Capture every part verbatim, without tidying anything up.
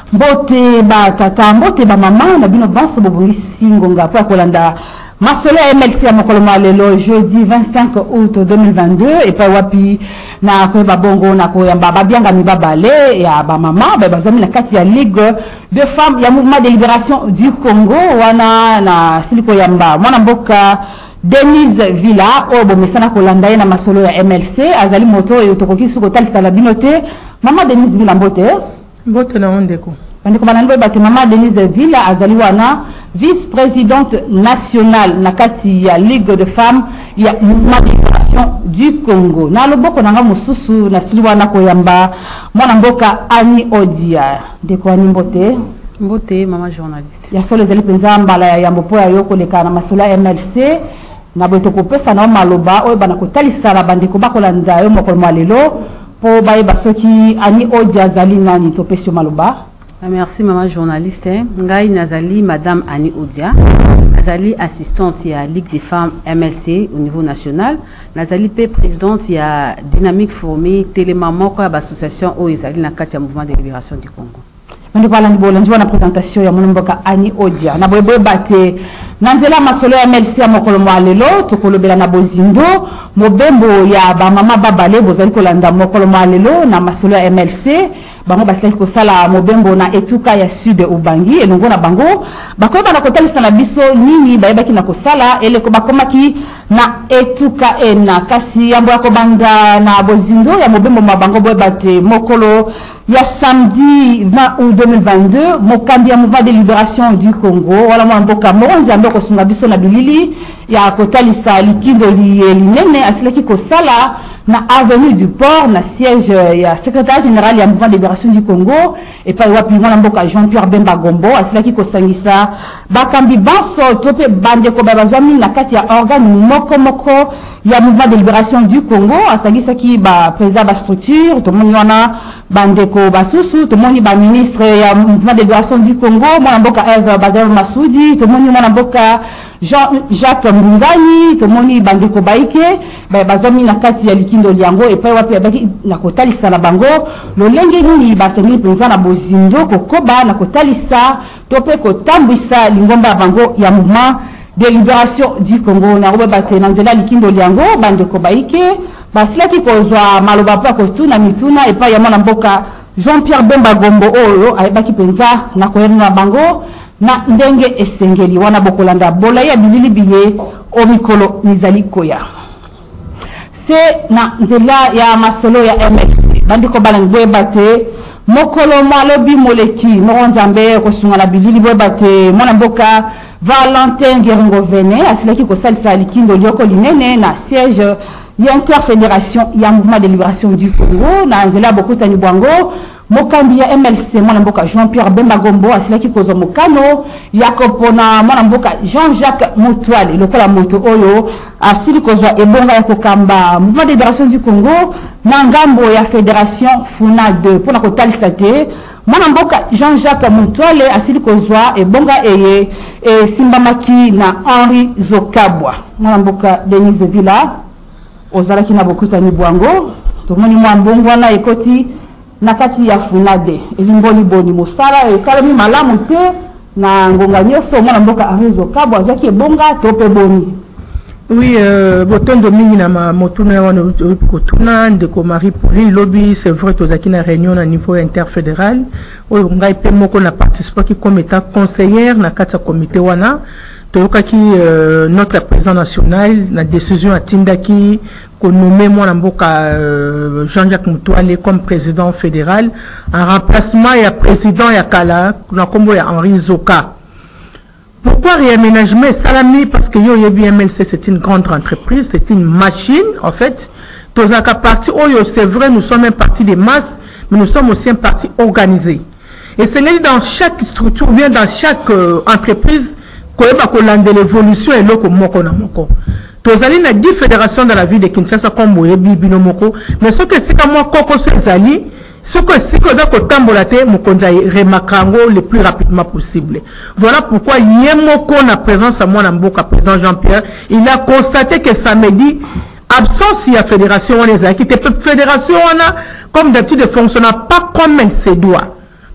Mbote ba tata mbote ba mama na bino banso bobongisi ngonga kwa kolanda masolo ya M L C ya mokolo malelo jeudi vingt-cinq août deux mille vingt-deux et pa wapi na ko ba bongo na ko yamba ba bianga mi babale ya ba mama ba bazomi na kati ya Ligue de femmes ya mouvement de libération du Congo wana na siliko yamba mwana mboka Denise Villa o bo mesana kolanda na masolo ya M L C azali moto e otokoki suko talista la binote mama Denise Villa mbote Mbote na ondeko. Bandiko bananbo bati mama Denise Villa azali wana vice-présidente nationale na kati ya Ligue de femmes ya mouvement de libération du Congo. Na loboko nanga mususu na sili wana koyamba mwana mboka Ani Odia. Ndeko ani mbote. Mbote mama journaliste. Ya solo zali penza mbala ya yambo po ya yoko leka na masolo ya M L C na boto kopesa na maloba oyo bana kotalisa la bandiko bakolanda yo mokolo malelo. Pour baye basoki Ani Odia zali nani to pesio maloba. Merci maman journaliste. Ngai nazali madame Ani Odia. Nazali assistante ya Ligue des femmes M L C au niveau national. Nazali pe présidente ya Dynamique Formée Télémaman ko association o ezali na kati ya mouvement de libération du Congo. Mandi bala ndi bola nziwa na présentation ya monomboka Ani Odia. Na boyeboye bate nanzela masolo ya M L C ya mokolo malelo tokolobela na bozindo mobembo ya ba mama babale bozali kolanda mokolo malelo na masolo ya M L C bango basila ko sala mobembo na etuka ya sud ubangi elongo na bango bakoyeba na kotalisa na biso nini bayebaki na kosala eleko bakomaki na etuka ena kasi yambo ya kobanda na bozindo ya mobembo mabango boyebate mokolo ya samedi vingt août deux mille vingt-deux mokambi ya mouvement de libération du Congo wala mwa mboka moronzi ambe ko sunga biso na bilili ya kotalisa likindo linene asilaki kosala na avenue du port na siège ya secrétaire général ya mouvement de libération du Congo et pa wapi mwana mboka Jean-Pierre Bemba Gombo asilaki kosangisa bakambi banso tope bande ko bazwami na kati ya organe moko moko ya mouvement de libération du Congo asangisa ki ba président ba structure to moni wana bande ko basusu to moni ba ministre ya mouvement de libération du Congo mwana mboka Eve Bazaro Masudi to moni mwana mboka Jean-Jacques Mbungani to moni bande ko baike ba bazwami na kati ya likindo liango et pa wapi abaki na kotalisa na bango lolenge nini basengeli penza na bozindo kokoba na kotalisa tope kotambwisa lingomba bango ya mouvement de libération du Congo na roba bate na nzela likindo liango bande ko baike basilaki kozwa maloba pa kotuna mituna et pa ya mwana mboka Jean-Pierre Bemba Gombo oyo ayebaki penza na koyena bango na ndenge esengeli wana bokolanda bola ya bilili biye o mikolo nizali koya c'est na nzela ya masolo ya M L C bandiko balangwe bate mokolo malobi moleki moronjambe ko sunga la bilili boy bate mwana mboka Valentin Gerongo Vene asilaki ko salisa likindo lioko linene na siège ya interfédération ya mouvement de libération du Congo na nzela bokota ni bwango mokambi ya M L C mwana mboka Jean-Pierre Bemba Gombo asilaki kozo mokano yakopona mwana mboka Jean-Jacques Moutouale lokola moto oyo asili kozo ebonga ya kokamba mouvement de libération du Congo na ngambo ya fédération Funa deux pona kotalisa te mwana mboka Jean-Jacques Moutouale asili kozo ebonga eye e simbamaki na Henri Zokabwa mwana mboka Denise Villa ozalaki na bokuta ni bwango tomoni mwa mbongo na ekoti na kati ya Funade elimboni boni mosala e salami malamu te na ngonga nyoso mwana mboka Arezo Kabo azaki ebonga tope boni. Oui, euh, botondo mingi na ma motuna wana kotuna ndeko Marie Pauline lobby c'est vrai to zaki na réunion na niveau interfédéral o ngai pe moko na participer comme étant conseillère na kati ya comité wana toyokaki euh, notre président national na décision atindaki ko nommé mwana mboka euh, Jean-Jacques Moutouale comme président fédéral en remplacement ya président ya kala na kombo ya Henri Zoka. Pourquoi réaménagement salami parce que yo yebi M L C c'est une grande entreprise, c'est une machine en fait. Tozaka parti oyo c'est vrai nous sommes un parti de masse mais nous sommes aussi un parti organisé. Et c'est dans chaque structure bien dans chaque euh, entreprise koyeba kolande l'évolution et loko moko na moko. Tozali na dix fédérations dans la ville de Kinshasa comme boyebi bino moko mais ce que c'est comme moi koko so ezali ce que si que dako tambola te mokonza remakango le plus rapidement possible. Voilà pourquoi yemoko na présence à moi na mboka président Jean-Pierre, il a constaté que samedi absence il y a fédération on les a quitté fédération on a comme d'habitude ne fonctionne pas comme elle se doit.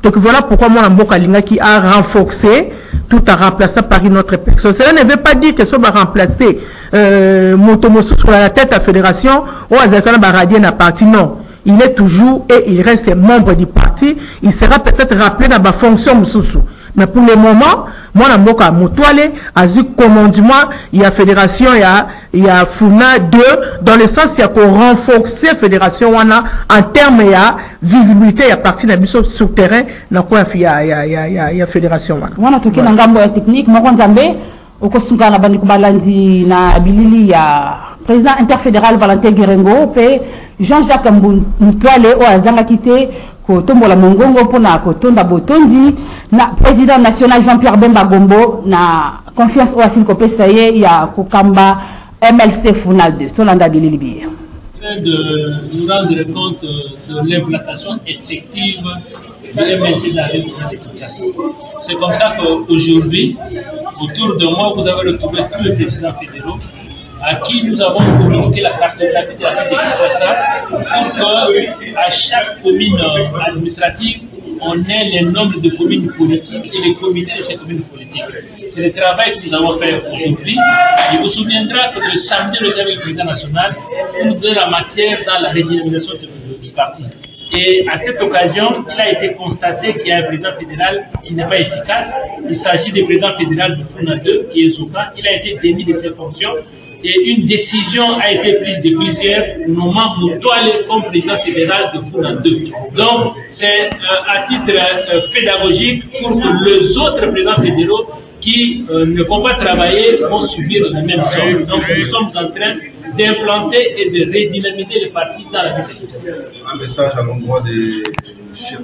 Donc voilà pourquoi moi, Mboka Linga qui a renforcé tout en remplaçant par une autre personne. Cela ne veut pas dire que ça va remplacer euh, Motomosu sur la tête de la fédération ou Azakana Baradien à parti. Non. Il est toujours et il reste membre du parti. Il sera peut-être rappelé dans ma fonction Moussoussou. Mais pour le moment, moi, je suis Moutouale, à ce commandement, il y a fédération, il y a, il y a Funa deux, dans le sens, il y a qu'on renforcer la fédération, en termes, il y a visibilité, il y a partie de la sur le terrain, il y a, il y a, il y a, il y a, il y a fédération. On a toqué dans la technique, moi, on a au Kosunga, na Bandiko Balandi, na Bilili, il y a président interfédéral Valentin Guérengo, et Jean-Jacques Moutouale, au Azanga Kité, Kotombola Mongongo pona Kotonda Botondi na président national Jean-Pierre Bemba Gombo na confiance au Asil Kopesaye ya Kokamba M L C Funal deux Tolanda Bililibi. De nous rendre compte de l'implantation effective de M L C dans la région de Kinshasa. C'est comme ça qu'aujourd'hui, autour de moi, vous avez retrouvé tous les présidents fédéraux à qui nous avons communiqué la cartographie de la ville de Kinshasa pour qu'à chaque commune administrative, on ait les nombres de communes politiques et les comités de ces communes politiques. C'est le travail que nous avons fait aujourd'hui. Il vous souviendra que le samedi, le avec le président national, nous donne la matière dans la redynamisation du parti. Et à cette occasion, il a été constaté qu'il y a un président fédéral qui n'est pas efficace. Il s'agit du président fédéral de Funa deux, qui est Zouka. Il a été démis de ses fonctions. Et une décision a été prise depuis hier, nommant Moutouale comme président fédéral de Funa deux. Donc, c'est euh, à titre euh, pédagogique pour que les autres présidents fédéraux qui euh, ne vont pas travailler vont subir la même chose. Donc, nous sommes en train d'implanter et de redynamiser les partis dans la ville de Kinshasa. Un message à l'endroit des chefs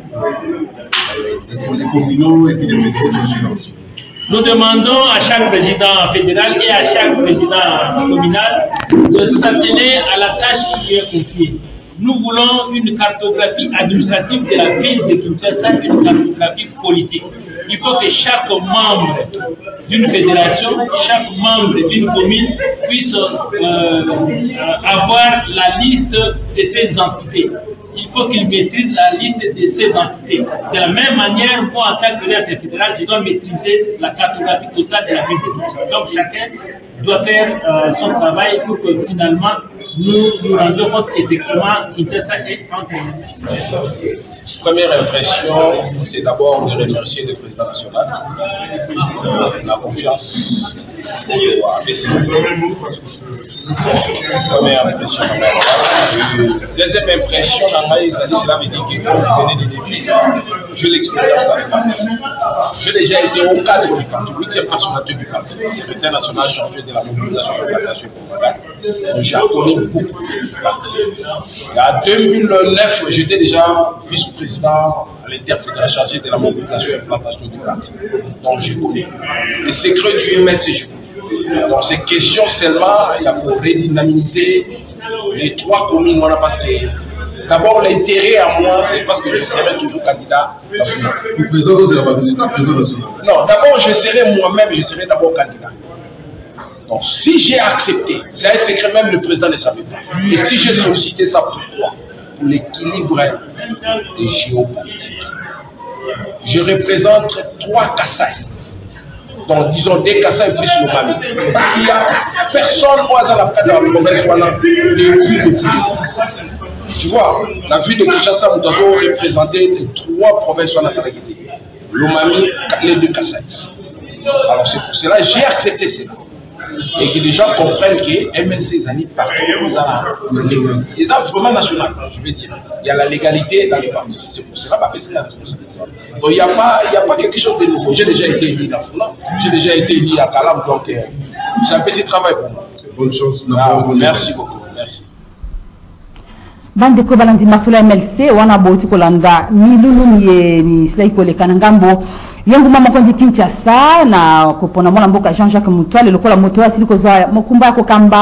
euh, des communaux et des fédéraux. Nous demandons à chaque président fédéral et à chaque président communal de s'atteler à la tâche qui est confiée. Nous voulons une cartographie administrative de la ville de Kinshasa, une cartographie politique. Il faut que chaque membre d'une fédération, chaque membre d'une commune puisse euh, avoir la liste de ces entités. Il faut qu'il maîtrise la liste de ces entités. De la même manière, moi, en tant que président fédéral, je dois maîtriser la cartographie totale de la ville de Kinshasa. Donc, chacun doit faire euh, son travail pour que finalement, nous nous rendions compte effectivement Kinshasa est entre nous. Première impression, c'est d'abord de remercier le président national euh, la confiance au A B C. Première impression. Deuxième impression, cela veut dire que quand vous venez des débuts, j'ai l'expérience dans le parti. J'ai déjà été au cadre du parti, huitième personnalité du parti, secrétaire national chargé de la mobilisation de la nation propagande. J'ai connu beaucoup du parti. Et en deux mille neuf, j'étais déjà vice-président à l'interfédéral chargé de la mobilisation et l'implantation du parti. Donc j'ai connu. Les secrets du M L C, j'ai connu. Donc ces questions seulement, il y a pour redynamiser les trois communes, voilà, parce que d'abord l'intérêt à moi, c'est parce que je serai toujours candidat. Le président de la président national. Non, d'abord je serai moi-même, je serai d'abord candidat. Donc si j'ai accepté, c'est un secret, même le président ne savait pas. Et si j'ai sollicité ça, pourquoi? Pour l'équilibre géopolitique. Je représente trois Kassai. Donc disons des Kassai plus le Mali. Parce qu'il n'y a personne moi dans la province soit là, les villes de Kinshasa. Tu vois, la ville de Kinshasa, nous avons représenté les trois provinces soit là, le Mali, les deux Kassai. Alors c'est pour cela que j'ai accepté cela. Et que les gens comprennent que M L C Zani parti, ils ont vraiment national, je veux dire. Il y a la légalité dans les partis. C'est pour cela que c'est la responsabilité. Donc il n'y a, a pas quelque chose de nouveau. J'ai déjà été élu dans cela. J'ai déjà été élu à Calam, donc euh, c'est un petit travail pour moi. Bonne chance. Ah, merci beaucoup. Merci. Bande ko balandi masola M L C wana boti kolanda milulu ni ni slay ko le kanangambo yangu mama kondi Kinshasa na kopona mwana mboka Jean-Jacques Moutouale lokola moto asili ko zwa mokumba ko kamba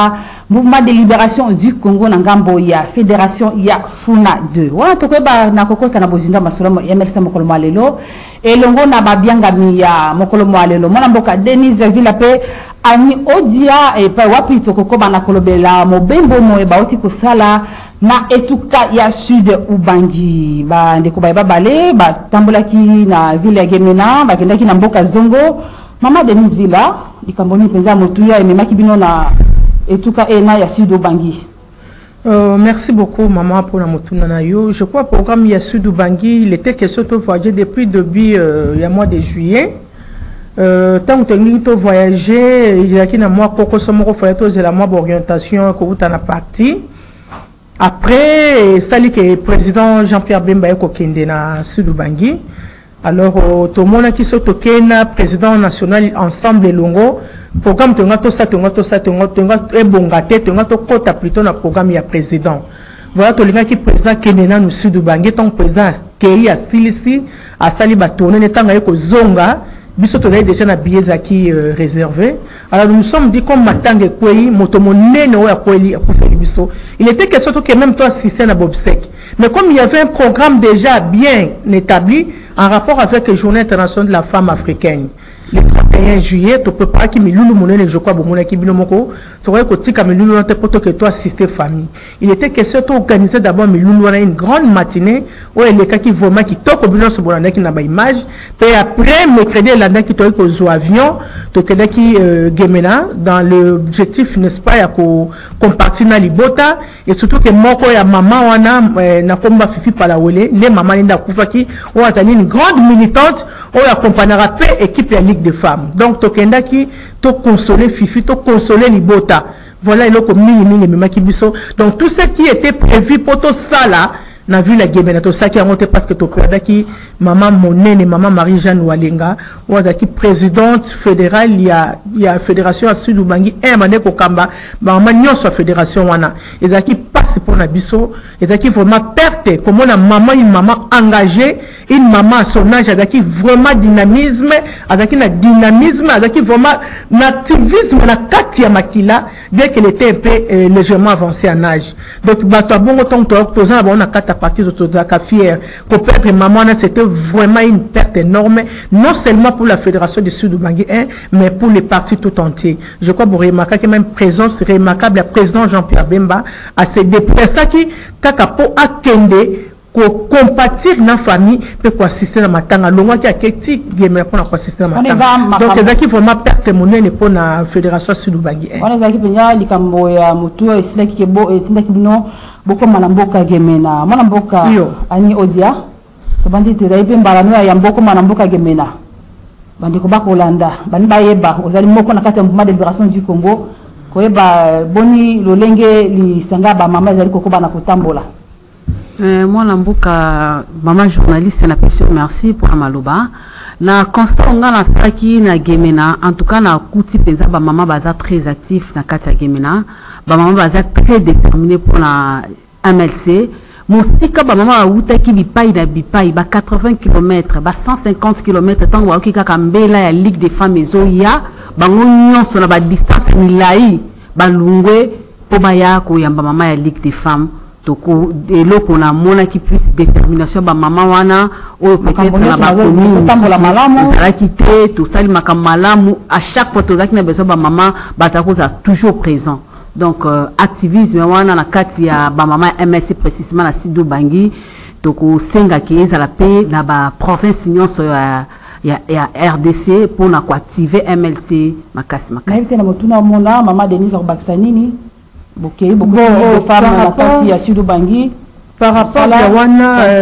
mouvement de libération du Congo na ngambo ya fédération ya Funa deux wana tokoyeba na kokota na bozinda masolo M L C mokolo malelo elongo na babiangami ya mokolo malelo mwana mboka Denise Villa pe Ani Odia e pa wapi tokokoba na kolobela mobembo mo e baoti kosala na etuka ya sud Ubangi ba ndeko ba bale ba tambolaki na ville ya Gemena ba kendaki na mboka Zongo mama Denise Villa ikamboni penza motuya ememaki bino na etuka ena ya sud Ubangi. Euh, merci beaucoup maman pour la motuna na yo. Je crois que le programme ya sud Ubangi il était question de voyager depuis début euh, il y a mois de juillet. Euh, tant que tu as voyagé, il y a qui na moi koko somoko foyato c'est la mois d'orientation que vous t'en a parti. Après ça li que président Jean-Pierre Bemba ko kende na sud Ubangi. Alors tout le monde qui sont tokena président national ensemble longo programme tonga to sa tonga to sa tonga tonga e bongate tonga to kota plutôt na programme ya président. Voilà to linga qui président kenena no sud Ubangi ton président kei a silisi a sali ba tourner ne tanga ko zonga biso to déjà na billets qui euh, réservé. Alors nous sommes dit comme matange kwei motomonene o ya kweli a kufeli biso. Il était question que même toi assister na Bobsek. Mais comme il y avait un programme déjà bien établi en rapport avec la Journée internationale de la femme africaine, le trente et un juillet, tu peux pas qu'il me loue le je crois, bon, qui binomoko, tu aurais côté comme loulou n'était pas que toi assister famille. Il était question d'organiser d'abord me loulou une grande matinée où il y a des qui vraiment qui toquent au bilan sur bon qui n'a pas image, puis après mercredi l'année qui toque aux avions, tu connais qui Gemena dans l'objectif n'est-ce pas à compartir na libota et surtout que moi quoi ya maman wana na komba fifi pala wele les mamans linda kufaki ou atani une grande militante ou accompagnera peu équipe ya Ligue des femmes. Donc tokenda qui to consoler fifi to consoler libota. Voilà il ko mini mini mema kibiso. Donc tout ce qui était prévu pour to sala na vu la Gemena to ça qui a monté parce que to perda qui maman monene maman Marie-Jeanne Walenga ou qui présidente fédérale il y a il y a fédération à Sud Ubangi un mané ko kamba maman nyonso fédération wana et qui passe pour na biso et qui vraiment perte comme on a maman une maman engagée une maman à son âge avec vraiment dynamisme avec un dynamisme avec vraiment activisme na kati ya makila bien qu'elle était un peu euh, légèrement avancée en âge. Donc bah toi bon autant to posant on a kata partie de la fière pour perdre maman c'était vraiment une perte énorme non seulement pour la fédération du Sud Ubangi un mais pour les partis tout entiers. Je crois pour remarquer que même présence remarquable le président Jean-Pierre Bemba à se déplacer qui kakapo a kende pour compatir dans la famille pour assister à matanga longa qui a keti gamer pour assister à matanga donc les qui vraiment perte monnaie pour la fédération Sud Ubangi on les qui penya likambo ya mutu esila ki bo etinda kibino boko manamboka Gemena manamboka Ani Odia to bandi te zaipe mbalano ya mboko manamboka Gemena bandi ko bakolanda bani bayeba ozali moko na kati ya mouvement de libération du Congo koyeba boni lolenge li sanga ba mama zali kokoba na kotambola. Euh, moi, Nambuka, maman journaliste, na question merci pour Amaloba. Na constat on a la qui na Gemena, en tout cas na kuti penza ba maman baza très actif na kati ya Gemena, ba maman baza très déterminé pour la M L C. Mosika ba maman auta ki bipai na bipai ba quatre-vingts kilomètres, ba cent cinquante kilomètres tant wa ki kaka mbela ya Ligue des femmes ezo ya, ba nyonso na ba distance milai, ba lungwe po ba ya ko yamba maman ya Ligue des femmes. Toko et là qu'on a mon qui plus détermination ba maman wana ou peut-être na ba commune ça a quitté tout ça il m'a malamu à chaque fois tout ça qui n'a besoin ba maman ba ça cause toujours présent donc euh, activisme wana na kati ya ba maman M S C précisément na Sud Ubangi toko senga qui est à la paix na ba province nyonso ya ya ya R D C pour na ko activer M L C makasi makasi na motuna mona maman Denise Baksanini. Okay, beaucoup bon, de femmes dans la partie à Sud Ubangi par rapport à wana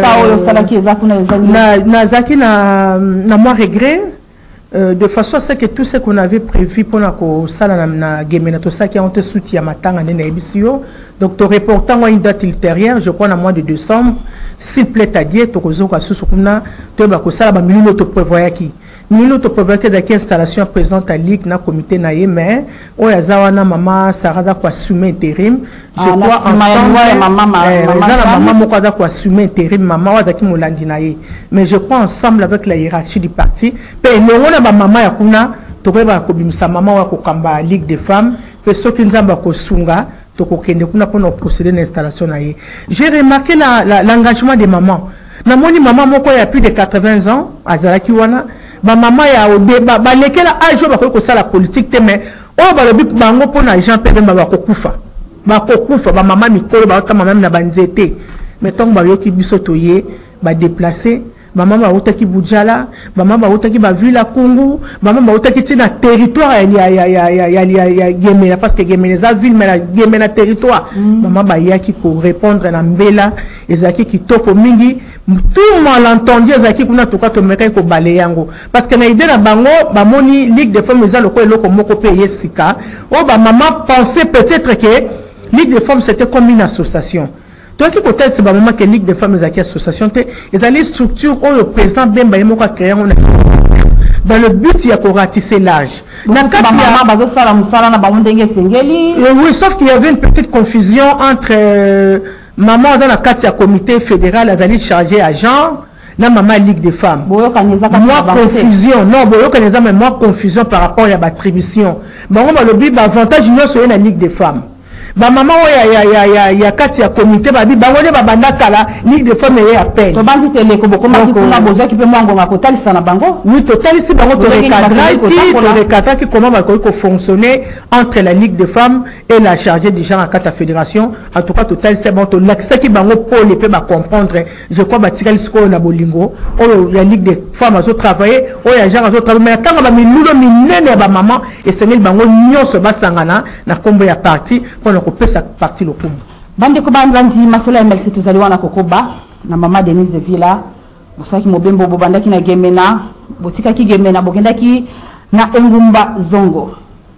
na na zaki na na moi regret euh, de façon à ce que tout ce qu'on avait prévu pour na ko sala na Gemena tout ça qui a été soutien matanga na ebisio donc to reportant une date ultérieure je crois na mois de décembre s'il plaît à Dieu to kozo ka susu kuna to ba ko sala ba minuto to prévoya ki nous nous proposons que dans installation présidente à Ligue na comité na yeme o ya zawana mama Sarada ko assumer intérim je crois ensemble maman maman moko da ko assumer intérim maman wa daki molandi na ye mais je crois ensemble avec la hiérarchie du parti pe non na ba maman ya kuna to ko ba ko bimisa maman wa ko kamba Ligue des femmes pe soki nzamba ko sunga to ko kende kuna pour procéder l'installation na ye. J'ai remarqué la l'engagement des mamans. Na moni maman moko ya plus de quatre-vingts ans azalaki wana ba maman ya au débat ba lekela âge ba ko sala politique te mais o ba lobi bango pona Jean Pierre ba ko kufa ba ko kufa ba maman mikolo ba kama même na banzete mais tant ba yoki biso toye ba déplacer maman ba utaki Bujala maman ba utaki ba ville Kungu maman ba utaki tina territoire ya ya ya ya ya ya Gemena parce que Gemena za ville mais la Gemena territoire maman ba yaki ko répondre na mbela ezaki kitoko mingi tout malentendu ezaki kuna toka to meka ko baleyango parce que na idée na bango ba moni Ligue des femmes za loko eloko moko pe yesika o ba maman pensait peut-être que Ligue des femmes c'était comme une association. Donc, il côté c'est maman que Ligue des femmes et association, et dans les structures où le président Bemba Yemo a créé, dans le but, il y a pour ratisser l'âge. Oui, sauf qu'il y avait une petite confusion entre euh, maman dans la carte comité fédéral, elle allait charger agent, la maman Ligue des femmes. Moi, confusion, non, mais moi, confusion par rapport à l'attribution. Mais on va le but, avantage, il y a la Ligue des femmes. Ba maman ya ya ya ya ya kati ya comité ba bi bangole ba banda kala Ligue des femmes et appel to bandi tele ko boko ma kuna boza ki pe mwango ma ko talisa na bango oui to talisi bango to recadrer ti to recadrer qui comment va ko fonctionner entre la Ligue des femmes et la chargée du genre à kata fédération en tout cas to talisa bon to l'accès qui bango pour les pe ba comprendre je crois ba tikali sko na bolingo o la Ligue des femmes a travailler o ya genre a travailler mais tant ba mi lulo mi nene ba maman et sengel bango nyonso ba sangana na kombo ya parti pour sa partie le coup. Bande ko bandrandi masola M L C tozaliwa na kokoba na mama Denise de Villa bosaki mobembo bobandaki na Gemena botikaki Gemena bokendaki na Engumba Zongo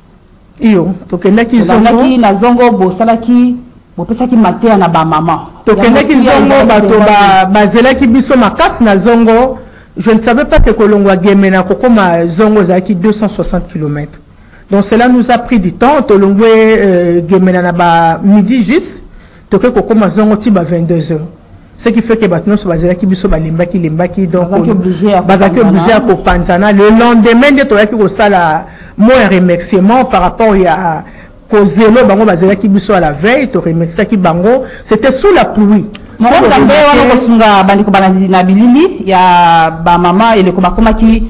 iyo tokendaki Zongo na Zongo bosalaki bopesaki matea na ba mama tokendaki Zongo bato ba bazelaki biso makasi na Zongo. Je ne savais pas que kolongwa Gemena kokoma Zongo zaki deux cent soixante kilomètres. Donc cela nous a pris du temps. Tolongwe euh, Gemena na ba midi juste. Toke koko mazongo ti ba vingt-deux heures. Ce qui fait que maintenant so bazela ki biso ba limbaki limbaki donc bazaki obligé à kopanzana. Le lendemain de toyaki ko sala mo remerciement par rapport à kozelo bango bazela ki biso à la veille to remercier ki bango. C'était sous la pluie. Mo tambe wana kosunga bandiko banazi na bilili ya ba mama ele ko bakoma ki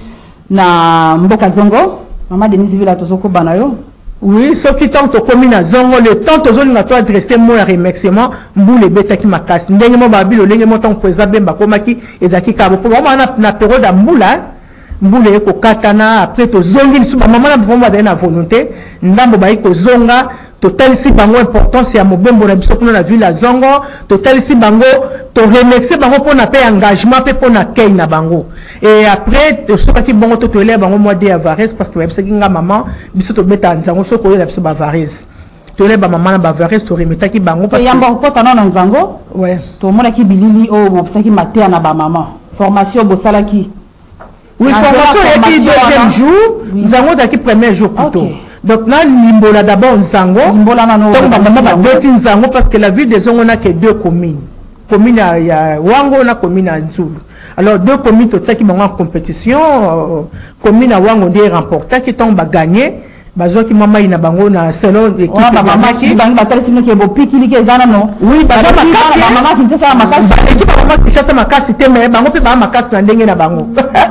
na mboka Zongo. Maman Denise Villa tozoko banayo. Oui, ce qui tente au commune à Zongo, le temps aux zones à adresser moi un remerciement, mboule beta qui m'a cassé. Ndenge mo babilo, ndenge mo tant président Bemba komaki ezaki kabo. Pour moi na na période à mboula, mboule ko katana après to zongi sous maman na vraiment na volonté, ndambo ba ko zonga. Total ici bango important c'est à mobembo na biso pour la ville à Zongo. Total ici bango to remercier bango pour na paix engagement pe pour na kei na bango. Et après to soka ki bango to to ele bango moi de Avares parce que webse kinga maman biso to beta nzango so ko ele biso Bavares. To ele ba maman na Bavares to remeta ki bango parce que yamba ko tana na nzango. Ouais. To mona ki bilili o webse ki mater na ba maman. Formation bosala ki. Oui, formation et puis deuxième jour, nzango ta ki premier jour plutôt. Donc, là, Nimbola d'abord Nzango. Nimbola Nano. Donc, maman Betty Nzango parce que la ville des Zongo n'a que deux communes. Commune à Wango, on a commune à Nzulu. Alors, deux communes, tout ça qui vont en compétition. Euh, commune à Wango, on dit remporté, qui tombe à gagner. Bazo qui maman ina bango na selon l'équipe de maman qui bango batali sino qui est beau piki qui ezana non. Oui, bazo makasi maman qui ça makasi. L'équipe maman qui chasse makasi te mais bango pe ba makasi na ndenge na bango.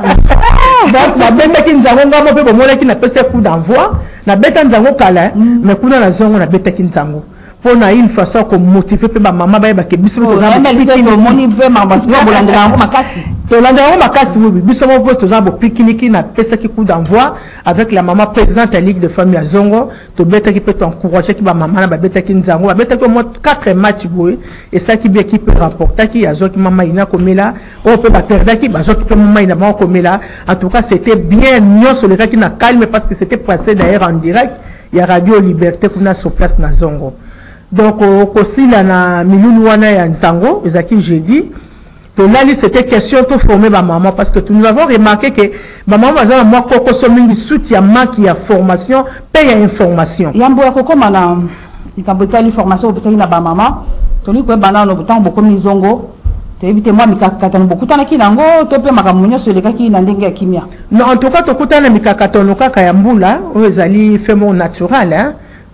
Donc, la bête qui Nzango ngamo pe bomona qui na pese coup d'envoi. Na beta nzango kala mais kuna na zongo na beta kinzango pour na une façon comme motiver pe ba maman ba ke biso to na pikini moni pe mama parce que bolanda ngo makasi to landa ngo makasi oui biso mo po to za bo pikini na pesa ki coup d'envoi avec la maman présidente de la Ligue de famille à Zongo to beta ki peut encourager ki ba maman na ba beta kinzango ba beta ko mo quatre matchs boy et ça qui bien qui peut remporter qui a zo ki maman ina komela on peut ba perdre qui ba zo ki maman ina ba komela en tout cas c'était bien mieux sur le cas qui na calme parce que c'était passé d'ailleurs en direct il y a Radio Liberté qu'on a sur place na Zongo. Donc au kosila na milulu wana ya Nzango ezaki jeudi to là c'était question de former ma maman parce que nous avons remarqué que ma maman va moi koko so mingi soutien manque ya formation paye information yambo ya koko mana ikabotali formation opesa na ba maman to li ko bana no butango boko mizongo to ebite moi mikakatano bokutana kinango to pe makamunya so lekaki na ndenge ya kimia. Non en tout cas to kutana mikakatano kaka ya mbula o ezali femo naturel hein.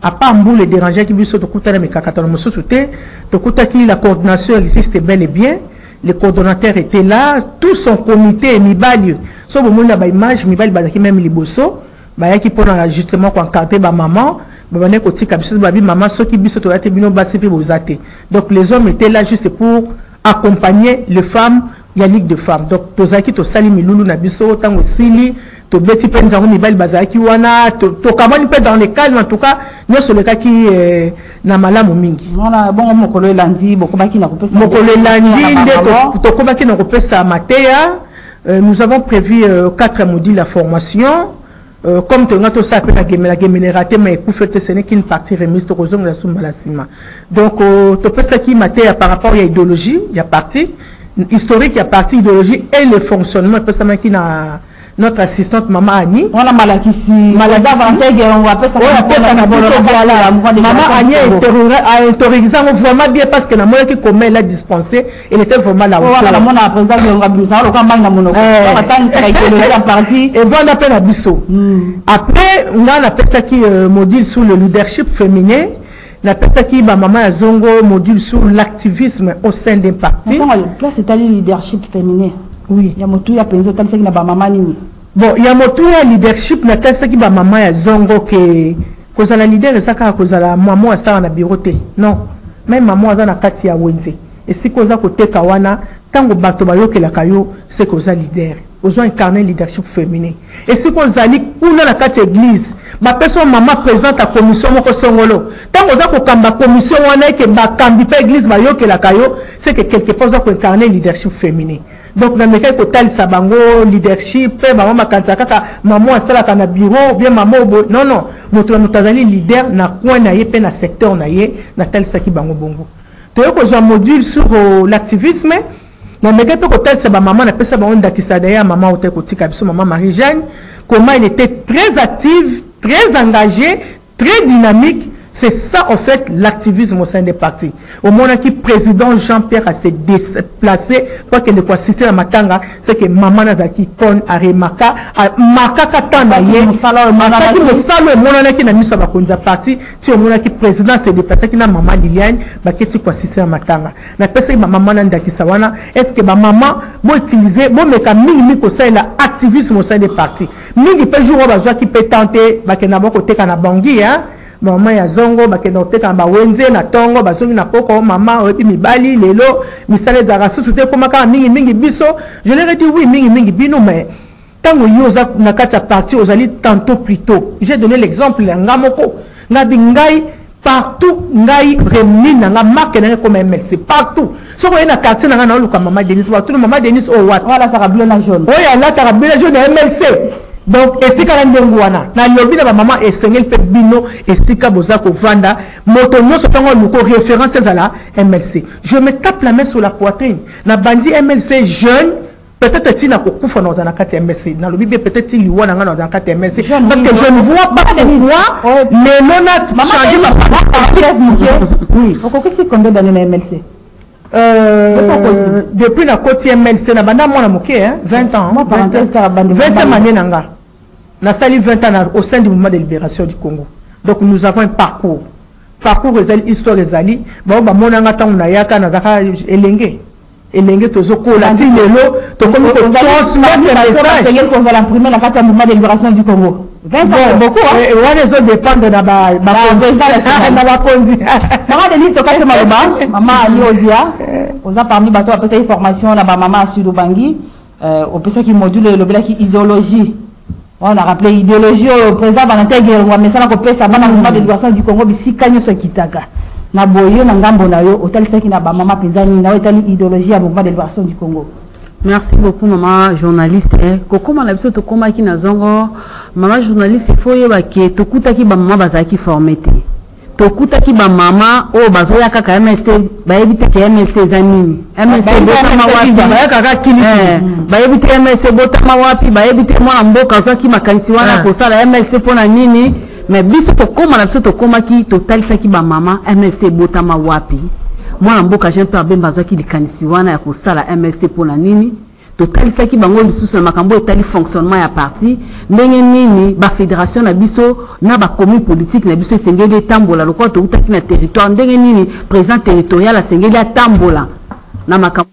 à part Mboule déranger qui biso tokuta na mikakatano mosusu te tokuta ki la coordination existe bel et bien, les coordonnateurs étaient là, tout son comité mibali so bo mona ba image mibali bazaki même liboso ba yaki pona justement ko encadrer ba maman ba bane ko tika biso ba bi maman so ki biso to yate bino basi pe bozate. Donc les hommes étaient là juste pour accompagner les femmes, il y a ligue de femmes. Donc tozaki to sali milulu na biso tango sili to beti penza ngo mibali bazaki wana to to kamani pe dans les calmes en tout cas nous sur le cas qui na malamu mingi. Voilà bon mokolo elandi bokobaki na kopesa. Mokolo elandi nde to kobaki na kopesa matéa. Nous avons prévu euh, quatre modules de formation. Euh, comme tu as ça, la géméralité, mais ce n'est qu'une partie remise de la Sumbalasima. Donc, tu peux ça qui maté par rapport à l'idéologie, il y a partie historique, il y a partie idéologie et le fonctionnement. Tu peux ça qui n'a notre assistante maman Annie. On a malakisi. Malakisi. On va faire ça. Maman Annie a interrogé vraiment bien parce que la moyenne qui commet l'a dispensé, elle était vraiment là. Voilà, mon président de l'organisation, le campagne na mono. On attend ça la partie. Et voilà appelle à Bissot. Après, on a appelé ça qui module sur le leadership féminin. On appelle ça qui ba maman Zongo module sur l'activisme au sein d'un parti. Là, c'est le leadership féminin. Oui. Il y a motu ya penzo tal seki na ba mama nini. Bon, il y a motu ya leadership na tal seki ba mama ya zongo ke koza la leader saka koza la maman ya sa na bureau te. Non. Même maman aza na kati ya wenze. Et si koza ko teka wana tango bato ba yokela kayo c'est koza leader. Ozo incarner leadership féminin. Et si koza li kuna na kati église ba personne maman présidente à commission moko songolo. Tango za ko kamba commission wana ke ba kambi pe église ba yokela kayo c'est que quelque part za ko incarner leadership féminin. Donc, dans le cas où tel sabango, leadership, maman makanta kaka, maman asala kana bureau, bien maman non non, notre notazali leader na quoi na yé pe na secteur na yé na tel saki bango bongo. Donc, quand j'ai un module sur l'activisme, dans le cas où tel sabang maman na pe sabango ndakisa d'ailleurs maman au tel côté kabiso maman Marie-Jeanne, comment elle était très active, très engagée, très dynamique. C'est ça, en fait, l'activisme au sein des partis. Au moment où le président Jean-Pierre a s'est déplacé, quoi qu'il ne soit assisté à Matanga, c'est que maman Nazaki kon a remarqué, a marqué katanda yé, a saki mo salo et mona qui n'a mis sur la konza parti, tu au moment où le président s'est déplacé, qui n'a maman Liliane, bah qui tu quoi assisté à Matanga. Na personne ma maman Nandaki Sawana, est-ce que ma maman m'a utilisé, bon mais quand mingi mi conseille l'activisme au sein des partis. Mingi peut jouer au besoin qui peut tenter, bah qui n'a pas côté kana bangi, hein. Maman ya zongo bakenda koteka ba wenze na tongo bazongi na koko maman oyebi mibali lelo misale za rasu te koma ka mingi mingi biso je leur ai dit oui mingi mingi bino mais tango yoza na kati ya parti ozali tantôt plus tôt j'ai donné l'exemple ngamoko na bingai partout ngai remni na nga marque na comme M L C partout so ko na quartier na nga na luka maman Denise wa tout maman Denise o wat voilà tarabule na jaune oya la tarabule jaune M L C. Donc, esika ndengwana na lobi na maman esengel pe bino esika boza ko vanda motonyo so tango luko référence à la M L C. Je me tape la main sur la poitrine. Na bandi M L C jeune peut-être tina ko kufa na za na kati M L C. Na lobi peut-être li wana nga na za kati M L C parce que je ne vois pas pourquoi mais non a changé ma parole. Oui. Pourquoi c'est combien d'années na M L C? Euh, depuis la côte M L C na banda mwana moké hein vingt ans. Moi parenthèse ka bandi vingt années nanga. Nous avons vingt ans au sein du mouvement de libération du Congo. Donc nous avons un parcours. Parcours Ezali, histoire Ezali. Bon, bah, mon angata on a yaka na zaka elenge. Elenge tozoko la ti lelo to comme ko transmettre le message. C'est qu'on va l'imprimer la carte du mouvement de libération du Congo. vingt ans c'est beaucoup hein. Et on les autres dépendent de na ba ba na ba kondi. Maman Denise to kati maloba, maman Ali Odia, on a parmi bateau après cette formation na ba maman Sudou Bangi, euh on peut ça qui module le black idéologie. On a rappelé l'idéologie au président Valentin Guerrero, mais ça n'a pas ça, le mouvement de libération du Congo, mais si Kanyo Kitaka. Na boyo na ngambo na yo, hôtel seki na ba maman penzani na hôtel idéologie au mouvement de libération du Congo. Merci beaucoup maman journaliste. Koko na biso to koma ki na zongo, maman journaliste il faut yeba ke to kutaki ba maman bazaki formete. To kutaki ba maman o bazo ya kaka M S C ba ebite ke M S C zanini. M S C botama wapi ba ya kaka kilisi. Ba ebite M S C botama wapi ba ebite mwa mboka zo ki makanisi wana ko sala M S C pona nini. Mais biso to koma na biso to koma ki total saki ba maman M S C botama wapi. Mwana mboka jean Pierre Bemba zo ki likanisi wana ya ko sala M S C pona nini. total ça qui bango lisusu na makambo etali fonctionnement ya parti ndenge nini ba fédération na biso na ba commune politique na biso esengeli tambola lokwa to utaki na territoire ndenge nini président territorial asengeli tambola na makambo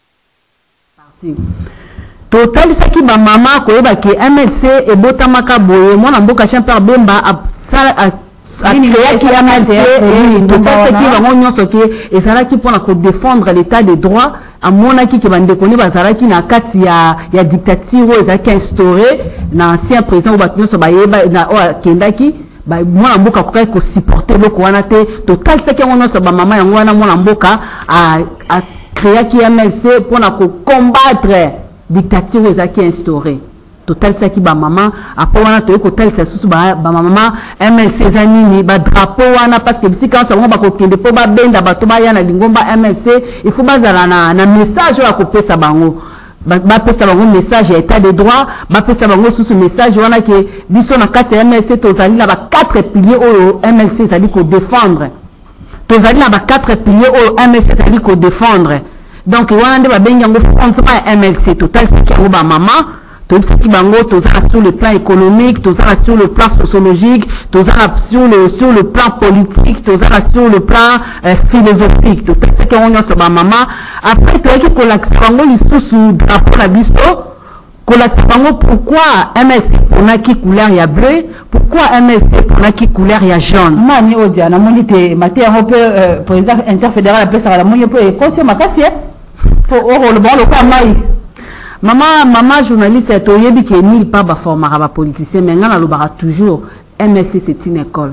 parti total ça qui ba mama ko yeba ke M L C e botamaka boye mwana mboka Jean-Pierre Bemba a sala créé qui M L C et total ça qui bango nyonso ke ezalaki pona ko défendre l'état des droits à mon aki qui bande koni bazalaki na kati ya ya dictature ezaki instauré na ancien président obatnyo so bayeba na o kendaki ba mwana mboka kokai ko supporter loko wana te total ça qui ngono so ba mama yango wana mwana mboka a a créé qui M L C pona ko combattre dictature ezaki instauré total ça qui ba maman après wana to ko tel ça sous ba maman M L C zanini ba drapeau wana parce que si quand ça on ba ko kende po ba benda ba to ba yana lingomba M L C il faut bazala na na message la ko pesa bango ba pesa bango message ya état de droit ba pesa bango sous message wana que biso na kati M L C to zali na ba quatre piliers au M L C zali ko défendre to zali na ba quatre piliers au M L C zali ko défendre donc wana nde ba benga ngo fondement M L C total c'est qui ba maman tout ce qui bango sur le plan économique, tout ça sur le plan sociologique, tout ça sur le sur le plan politique, tout ça sur le plan euh, philosophique, tout ce qui on a sur ma maman. Après tu as que collaxe bango les sous drapeau la bisto, collaxe bango pourquoi M S C pour na qui couleur il y a bleu, pourquoi M S C pour na qui couleur il y a jaune. Mani odia na moni te maté un peu président interfédéral appelle ça la moni peut continuer ma casse pour au le bon le quoi mai. Maman, maman journaliste, c'est au yébi qui est mille pas ba former ba politicien, mais on a le bara toujours. M S C c'est une école.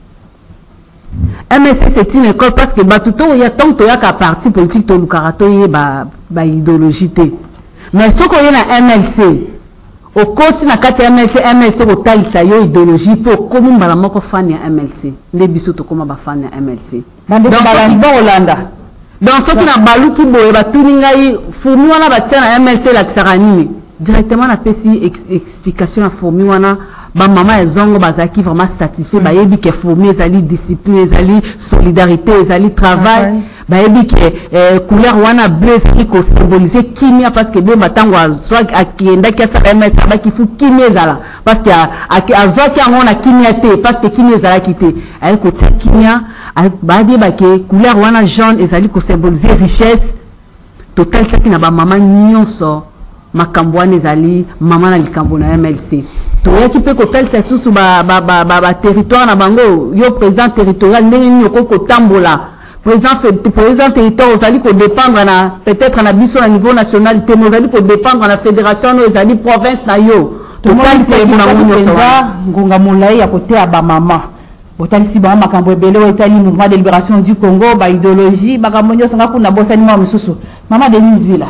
M S C c'est une école parce que bah tout il y a tant que y a qu'à parti politique to lukarato y ba ba idéologie. Mais ce qu'on y a na M L C, au côté na kati M L C, M L C au taille ça y a idéologie pour comment ba la moko fan ya M L C. Les biso to comment ba fan ya M L C. Donc ba Hollanda. Donc ce qui n'a pas lu qui boit ba tuningai fourmi wana ba tia na M L C la kisarani directement na pesi explication à fourmi wana ba maman ezongo bazaki vraiment satisfait ba yebi ke fourmi ezali discipline ezali solidarité ezali travail ba yebi ke couleur wana bleu qui ko symboliser kimia parce que be matango azwa akienda ke sa M L C ba ki fu kimia ezala parce que azwa ki ngona kimia te parce que kimia ezala kité ay ko tia kimia ba di ba ke couleur wana jaune ezali ko symboliser richesse total ça qui na ba maman nyonso makambo wana ezali maman na likambo na M L C to yaki pe ko tel ça sous ba ba ba ba territoire na bango yo président territorial ndenge ni ko ko tambola président président territoire ezali ko dépendre na peut-être na biso na niveau national te ezali ko dépendre na fédération no ezali province na yo total ça qui na nyonso ngonga molai ya côté ya ba maman botalisi ba makambo ebele o etali mouvement de libération du Congo ba idéologie makambo nyonso nga kuna bosani mwa misusu maman Denise Villa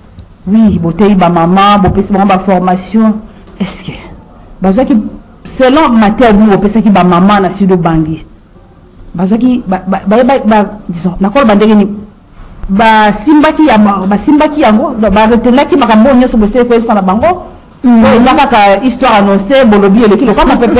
oui botei ba maman bopesi ba ba formation est-ce que bazaki selon matière bu bopesi ki ba maman na sido bangi bazaki ba ba ba disons na ko ba ndenge ni ba simbaki ya ba simbaki yango ba retenaki makambo nyonso bosei ko sana bango to ezaka ka histoire annoncée bolobi eleki lo kama pepe.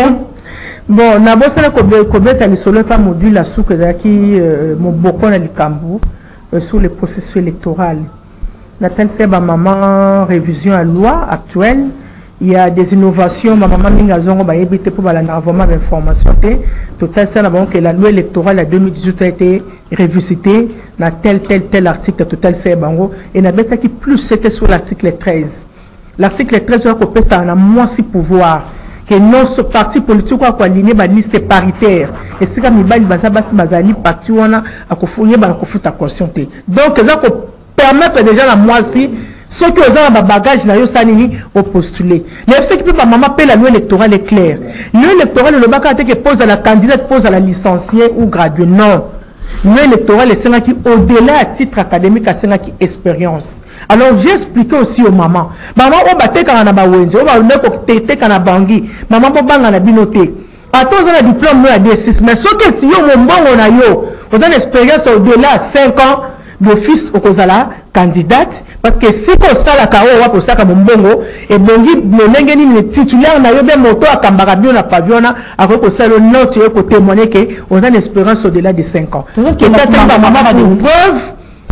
Bon, na bosana kobeta lisolo pa module la souke daki mo boko na likambu sur le processus électoral. Na tel c'est ba maman révision à loi actuelle, il y a des innovations ma maman minga zongo ba yebite pour la renouvellement d'information té total ça na bon que la loi électorale de deux mille dix-huit a été revisitée na tel tel tel article total c'est bango et na beta qui plus c'était sur l'article treize. L'article treize doit couper ça na moins si pouvoir que nos partis politiques ont aligné la liste paritaire et c'est comme il baza basi bazali parti wana akofouiller ba kofuta caution té donc ça ko permettre déjà la moisi ceux qui ont un bagage na yo sanini au postuler mais ce qui peut pas maman payer la loi électorale est claire loi électorale le bac que pose à la candidate pose à la licenciée ou graduée non loi électorale est celle qui au-delà à titre académique à celle qui expérience. Alors j'ai expliqué aussi aux mamans maman on battait quand on a ba wenzo on va neko tete quand on a bangi maman bo banga na binoté attends on a diplôme no à D six mais ce que tu yo mon bon na yo on a une expérience au-delà cinq ans d'office au kozala candidate parce que si ko sala ka o wa pour ça ka mbongo et bongi monenge ni titulaire na yo be moto akambaka bio na paviona ako ko sala non tu ko témoigner que on a une expérience au-delà de cinq ans. Que maman preuve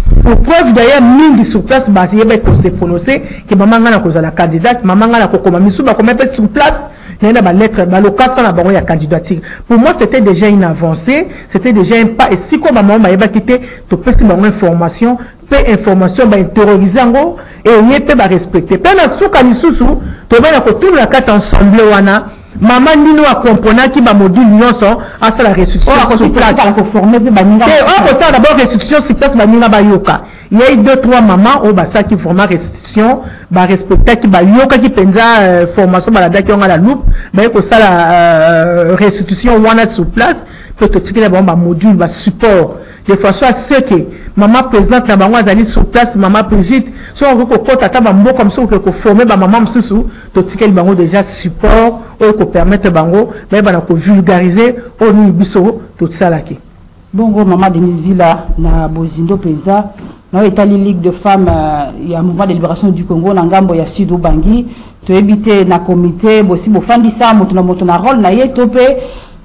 Pour preuve d'ailleurs, mingi sur place, bah, il y a qu'on s'est prononcé que maman ngana cause la candidate, maman ngana kokoma misu ba comme peu sur place, il y a une lettre, bah, le cas ça na il y a candidature. Pour moi, c'était déjà une avancée, c'était déjà un pas. Et si comme maman m'a pas quitté, tu peux se donner information, peu information, bah interroger ngo et il peut ba respecter. Peu na souka ni susu, tu vas na ko tout la carte ensemble wana. Maman Nino a compris qui va module nyonso a fait la restitution sur place. Pour former pe baninga. Et on peut ça d'abord restitution sur place baninga bayoka. Il y a eu deux trois mamans au basa qui forment restitution, ba respecter qui ba yoka qui penza formation balada qui on a la loupe, ba ko ça la restitution wana sur place peut te tirer ba module ba support. De façon à ce que maman présidente na bango azali sur place, maman Brigitte, so on ko kota ta bambo comme ça ko former ba maman msusu to tirer bango déjà support ou ko permettre bango ba ba ko vulgariser au ni biso tout ça là qui. Bongo maman Denise Villa na Bozindo Penza na etali Ligue de femmes il y a un mouvement de libération du Congo na ngambo ya Sud Ubangi to ebité na comité bosi bo fandisa moto na moto na rôle na ye topé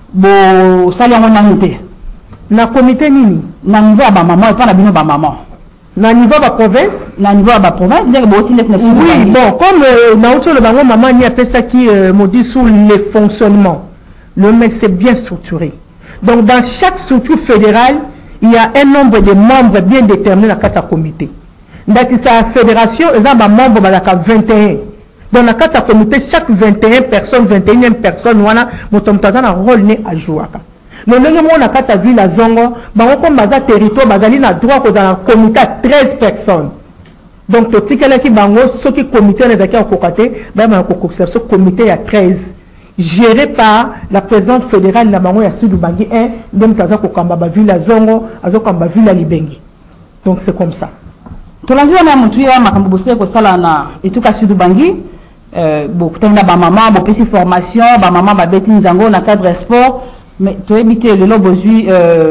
bo sali yango na noté. Na comité nini na niveau ya ba maman et pas na bino ba maman na niveau ba province na niveau ya ba province ndenge boti net na Sud oui Ubangi. bon comme euh, na autre le bango maman ni appelle ça qui euh, module sur le fonctionnement le mec c'est bien structuré donc dans chaque structure fédérale il y a un nombre de membres bien déterminé dans quatre comité donc sa fédération ils ont ba membres ba la vingt et un dans la quatre comité chaque vingt et un personnes vingt et une personnes wana motomtaza na rôle né à jouer. Le monde na kata ville à Zongo, bango comme baza territoire bazali na droit ko dans un comité treize personnes. Donc to tikela ki bango ce qui comité na daki okokate, ba ma kokoksa ce comité à treize géré par la présidente fédérale na bango ya Sud Ubangi un dem taza ko kamba ba ville à Zongo, azo kamba ville à Libengi. Donc c'est comme ça. To lanzi wana mutu ya makambo bosé ko sala na etuka Sud Ubangi euh bo tenda ba maman bo pesi formation, ba maman ba beti nzango na cadre sport. Mais tu as évité le lobo aujourd'hui,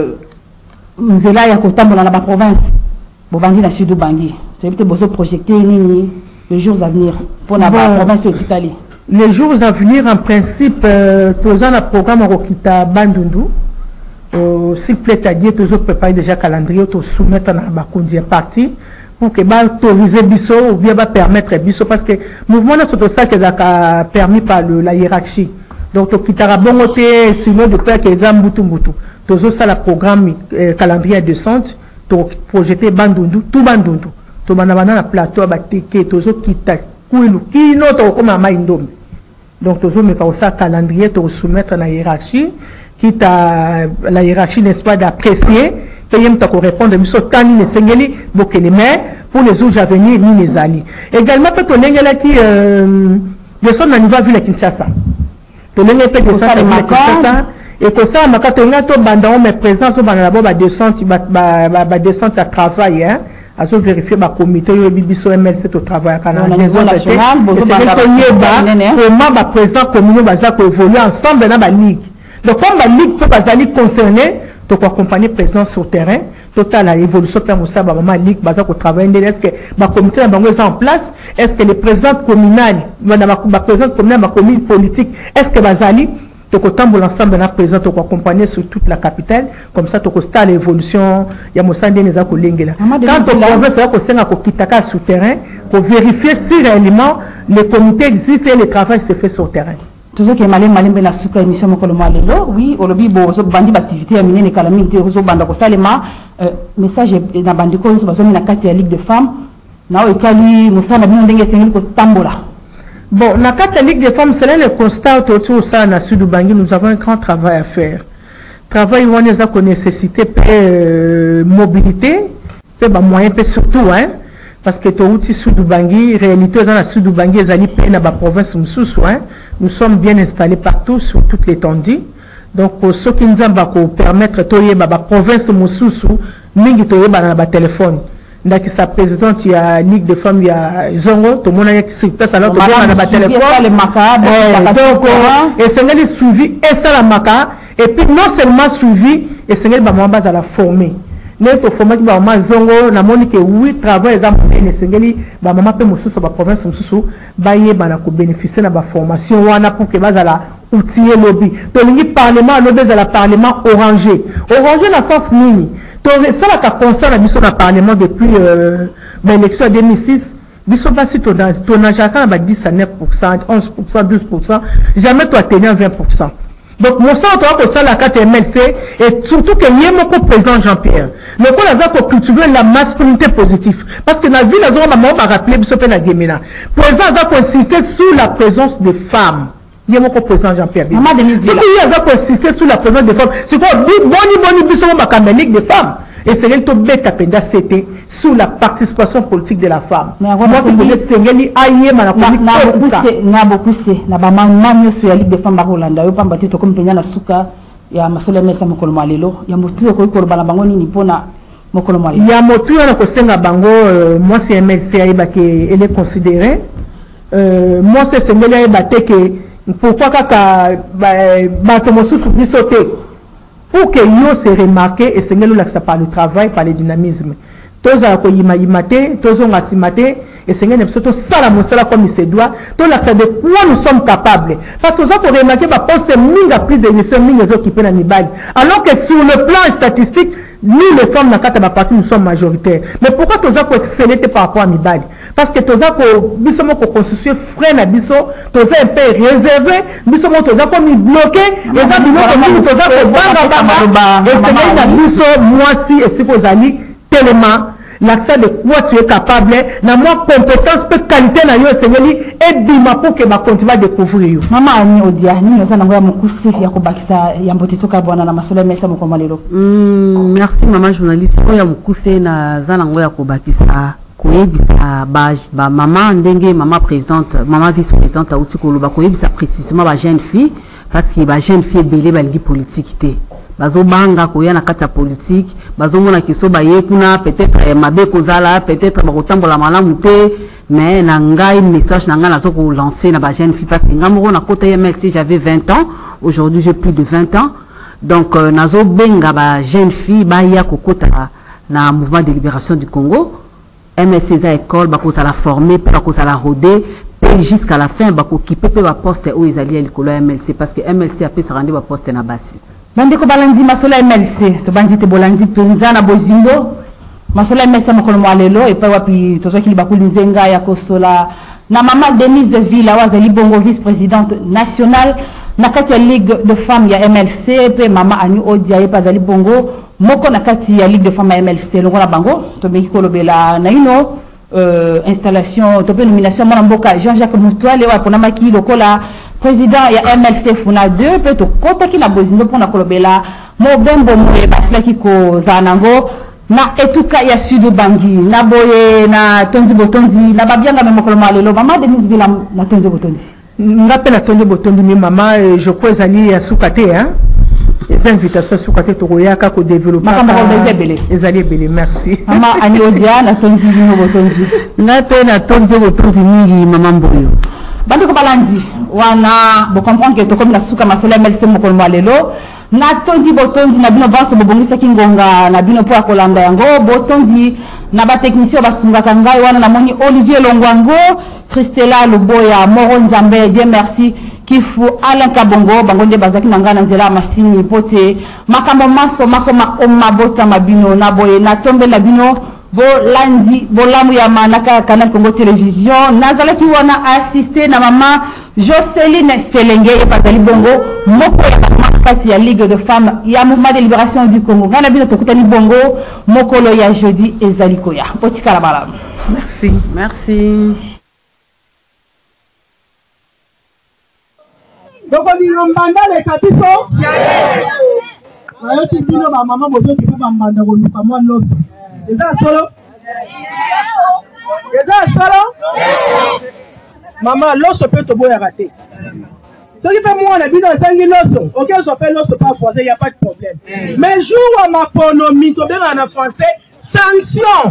nous sommes là à côté de la province, pour Bandi na Sud Ubangi. Tu as évité de projeter les jours à venir pour la province de Tikali. Les jours à venir, en principe, tous un programme au Kita Bandundu. S'il plaît à Dieu, tous préparer déjà calendrier, tous soumettre dans la condition partie pour que bah autoriser biso ou bien bah permettre biso parce que le mouvement c'est tout ça qui a permis par le, la hiérarchie. Donc, tu as bon côté, sinon, de père qui est un boutou boutou. Tu as aussi le programme calendrier de centre, tu as projeté Bandundu, tout Bandundu. Tu as un plateau à Bateke, tu as qui t'a couillu, qui n'a pas comme un maïndom. Donc, tu as aussi un calendrier, tu as soumettre à la hiérarchie, qui t'a la hiérarchie, n'est-ce pas, d'apprécier, que tu as répondre, mais ce temps, ni les sengeli, les mains, pour les jours à venir, ni les alliés. Également, tu as qui, de son niveau à Ville Kinshasa. Et que ça, ma catégorie, bandon, mes présences, on va d'abord descendre, va descendre à travail, hein, à se vérifier ma comité, il y a M L C au travail, à des zones nationales, et c'est que comment ma président communaux va évoluer ensemble dans la ligue. Donc, comme la ligue peut pas aller concerner, tu peux accompagner le président sur le terrain, total la évolution per Moussa Bama Ligue basé au travail est-ce que ma comité est en place, est-ce que les présidents communales ma présidente communale ma commune politique est-ce que bazali to ko tambola ensemble na président to ko accompagner sur toute la capitale comme ça to ko sta l'évolution ya Moussa Ndeneza ko lengela quand on province ça ko senga ko kitaka sur terrain pour vérifier si réellement le comité existe et le travail se fait sur le terrain. Toujours que malin malin ben la souka émission moko le malelo oui au lobby bo so bandi activité ya minene calamité so banda ko salema message na bandi ko so bazo na kati ya Ligue de femmes na etali musana bino ndenge sengeli ko tambola. Bon na kati ya Ligue de femmes c'est le constat autour ça na Sud Ubangi nous avons un grand travail à faire. Travail où on a ko nécessité euh, mobilité pe ba moyen pe surtout hein parce que tout Sud Ubangi réalité dans la Sud Ubangi ezali pe na ba province mususu hein nous sommes bien installés partout sur toute l'étendue donc ce qui nous a permettre toyer ba province mususu mingi toyer ba na ba téléphone ndaki sa présidente ya Ligue de femmes ya Zongo to mona ya qui passe alors to na ba téléphone le maka donc et c'est le suivi et ça la maka et puis non seulement suivi et c'est le ba mwamba za la former neto format ki ba mama zongo na moni ke oui travail exemple ne sengeli ba mama pe mususu ba province mususu ba ye bana ko bénéficier na ba formation wana pour que bazala outiller lobby to lingi parlement no bezala parlement orangé orangé na sens nini to ça la ka constat na biso na parlement depuis euh, ba élection deux mille six biso ba si to na to na chacun ba dix à neuf pour cent onze pour cent douze pour cent jamais toi tenir vingt pour cent. Donc, mon sang, toi, pour ça, la carte M L C, et surtout que y a mon président Jean-Pierre. Le coup, là, pour cultiver la masculinité positive. Parce que dans la ville, là, on m'a rappelé, Bissopé na Guémena. Président, ça pour insister sur la présence des femmes. Il y a mon président Jean-Pierre. Maman Denise Villa. Il y a pour insister sur la présence des femmes. C'est quoi, boni, boni, Bissopé, ma camélique des femmes. Et c'est là que bête penda c'était sous la participation politique de la femme. Moi c'est pour les sengeli aïe ma la politique. Na beaucoup c'est na beaucoup c'est na ba maman sur la ligue des femmes ba Rolanda yo pamba tito comme penya na suka ya masole mesa mokolo malelo ya motu ko ko bala bango ni pona mokolo malelo. Ya motu na ko senga bango moi c'est M L C aïba que elle est considérée euh moi c'est sengeli aïba que pourquoi kaka ba to mosusu bisoté. Pour que nous se remarqué et c'est là par le travail, par le dynamisme. Tous à quoi imaginer, tous on a simate et c'est un surtout ça la monsala comme il se doit. Tous là ça de quoi nous sommes capables. Parce que tous on remarqué bah poste minga plus de gestion minga zo qui peut la nibali. Alors que sur le plan statistique, nous les femmes dans quatre partie nous sommes majoritaires. Mais pourquoi tous on exceller par rapport à nibali? Parce que tous on ko bisomo ko constituer frein à biso, tous un peu réservé, bisomo tous on comme bloqué, et ça biso comme tous on ko banga banga. Et c'est là biso moi si et si vous allez tellement l'accès de quoi tu es capable na moi compétence peut qualité na yo sengeli et bima pour que ba continue à découvrir Maman Ani Odia ni noza na ngoya mokusi ya kobakisa ya mboteto ka bwana na masolo mesa mokomalelo. Mm, merci maman journaliste ko ya mokusi na za na ngoya kobakisa koyebisa ba ba maman ndenge maman présidente maman vice présidente auti koloba koyebisa précisément ba jeune fille parce que ba jeune fille belé ba ligi politique té bazo banga koya na kata politique bazo mona kiso ba yekuna peut-être mabe kozala peut-être ba kotambola malamu té mais na ngai message na nga nazo ko lancer na ba jeune fille parce que ngamoko na kota M L C j'avais vingt ans aujourd'hui j'ai plus de vingt ans donc euh, nazo benga ba jeune fille ba ya kokota na mouvement de libération du Congo M L C za école ba ko la former ba ko la roder et jusqu'à la fin ba ko kipe pe ba poste où ils allaient l'école M L C parce que M L C a pu se rendre ba poste na basi. Bandeko balandi masola M L C to bandite bolandi penza na bozingo masola M L C mokolo mwalelo et pa wapi tozo kili bakuli nzenga ya kosola na mama Denise Villa wazali bongo vice présidente nationale na kati ya ligue de femmes ya M L C pe mama Ani Odia ye pazali bongo moko na kati ya ligue de femmes ya M L C longo na bango to meki kolobela na ino euh, installation to pe nomination mwana mboka Jean-Jacques Moutouale wa pona maki lokola président ya M L C funa deux peut to kota ki na bozindo pona kolobela mo bembo mo basila ki ko zanango na etuka ya Sud Bangi na boye na tonzi botondi na babianga memokolo malelo mama Denise Villa na tonzi botondi ngape na tonzi botondi mi mama je crois ezali ya sukate hein les invitations sukate to koyaka ko développer makamba ko bezebele ezali ebele merci mama Ani Odia na tonzi botondi ngape na tonzi botondi mingi mama Mboyo bandi ko balandi wana bo comprendre que to comme la suka masolo M L C mokolo malelo na tondi botondi na bino banso bobongisa kingonga na bino po akolanda yango botondi na ba technicien basunga kangai wana na moni Olivier Longwango Christella Luboya Moro Njambe Dieu merci Kifu Alain Kabongo bango nde bazaki nanga na nzela masini pote makambo maso makoma omabota mabino na boye na tombe na bino bo landi bolamu ya manaka Canal Congo Télévision nazalaki wana assister na mama Jocelyne Stelenge bazali bongo moko ya kati ya Ligue de femmes ya mouvement de libération du Congo ngana bino tokutani bongo mokolo ya jeudi ezali koya potikala bala merci merci doko bingambanda le kapiso na yote bino ba mama bozo ki ba mbanda ko luka mo loso eza solo eza solo mama loso peut to boya raté ce qui fait moi na bino sangi loso OK on s'appelle loso pas français y a pas de problème mais jour à ma ponomi to bien en français sanction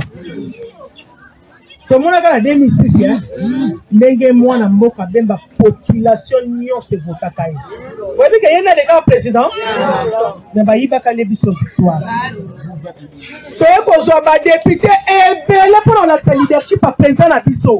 to mona ka deux mille six hein ndenge mwana mboka bemba population nyonso votaka ye webi ke yena le gars président mais ba yiba ka le biso victoire toye kozwa badepute ebele mpona kolakisa leadership ya président na biso.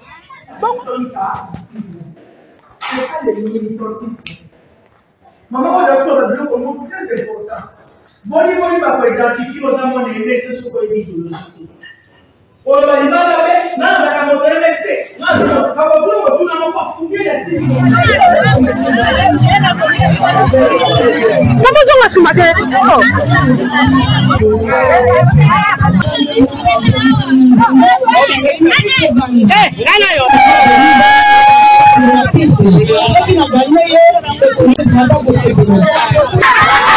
Maman, on a fait un bloc très important. Boni boni va identifier aux amants des M S C sur le idéologie. On va dire là avec non on va monter M S C. Non non quand on tourne on tourne on va fouiller la série. Comment ça va se mater? Eh, gana yo. La piste. On va gagner et on va